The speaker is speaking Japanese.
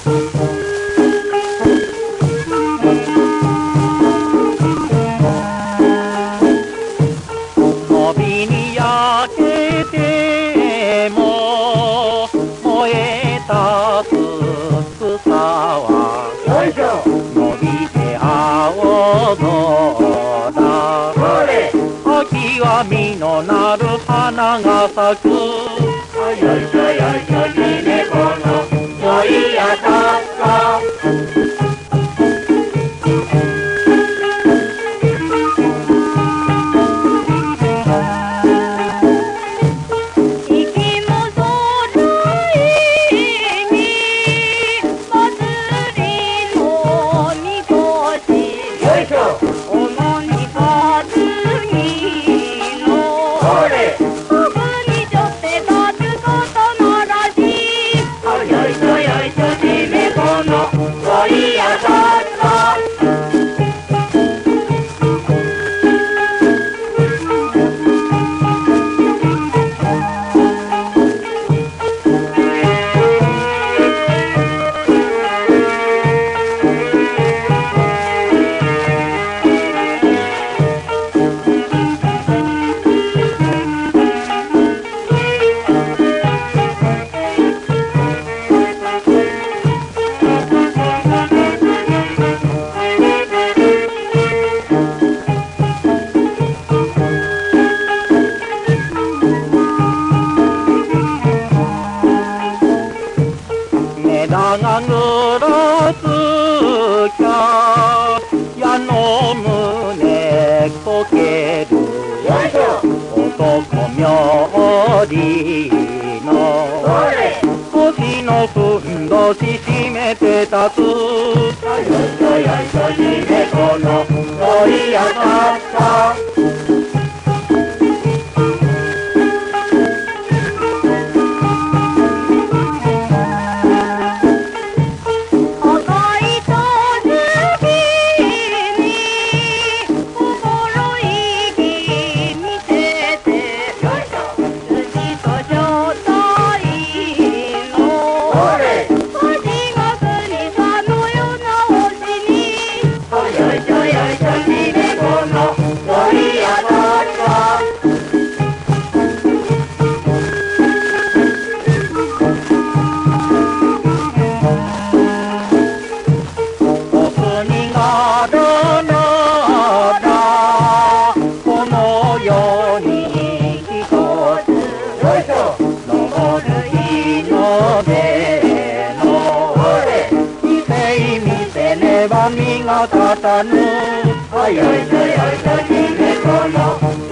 伸びに焼けても燃えたつ草は伸びて青空秋は実のなる花が咲くよいしょよいしょ姫子のよいやさっさ枝がぬらつきゃ矢の胸こける男冥利の腰のふんどし締めて立つよいしょよいしょ姫子のおいやさっさ身が立たぬよいしょよいしょ姫子の